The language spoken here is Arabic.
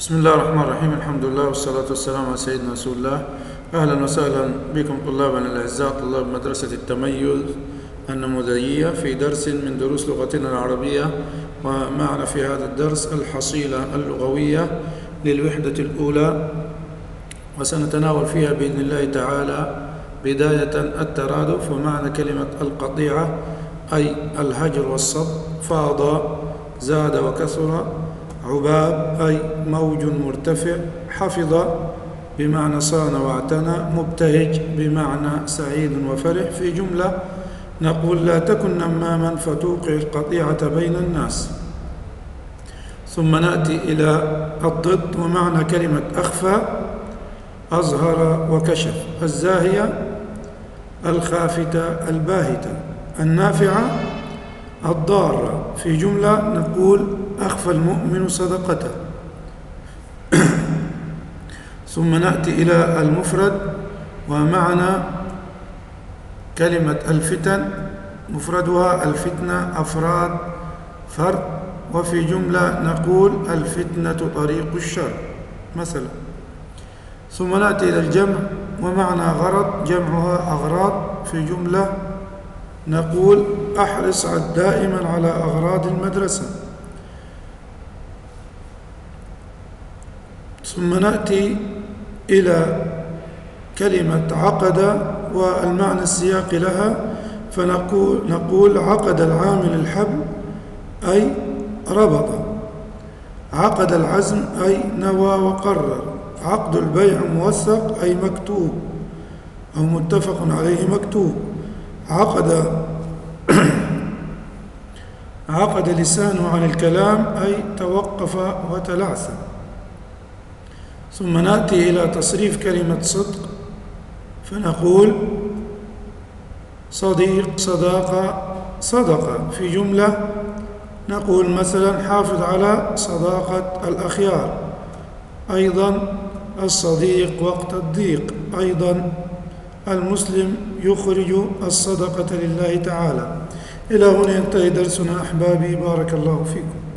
بسم الله الرحمن الرحيم. الحمد لله والصلاة والسلام على سيدنا رسول الله. أهلا وسهلا بكم طلابنا الأعزاء، طلاب مدرسة التميز النموذجية في درس من دروس لغتنا العربية. ومعنا في هذا الدرس الحصيلة اللغوية للوحدة الأولى، وسنتناول فيها بإذن الله تعالى بداية الترادف. ومعنى كلمة القطيعة أي الهجر والصد. فاض زاد وكثر. عباب أي موج مرتفع. حفظ بمعنى صان واعتنى. مبتهج بمعنى سعيد وفرح. في جملة نقول: لا تكن نماما فتوقع القطيعة بين الناس. ثم نأتي إلى الضد، ومعنى كلمة أخفى أظهر وكشف. الزاهية الخافتة الباهتة. النافعة الضارة. في جملة نقول: أخفى المؤمن صدقته. ثم نأتي إلى المفرد، ومعنى كلمة الفتن مفردها الفتنة أفراد فرد. وفي جملة نقول: الفتنة طريق الشر مثلا. ثم نأتي إلى الجمع، ومعنى غرض جمعها أغراض. في جملة نقول: أحرص دائما على أغراض المدرسة. ثم نأتي إلى كلمة عقد والمعنى السياقي لها، فنقول: عقد العامل الحبل أي ربط. عقد العزم أي نوى وقرر. عقد البيع موثق أي مكتوب أو متفق عليه مكتوب. عقد لسانه عن الكلام أي توقف وتلعثم. ثم نأتي إلى تصريف كلمة صدق، فنقول: صديق صداقة صدقة. في جملة نقول مثلا: حافظ على صداقة الأخيار. أيضا الصديق وقت الضيق. أيضا المسلم يخرج الصدقة لله تعالى. إلى هنا ينتهي درسنا أحبابي، بارك الله فيكم.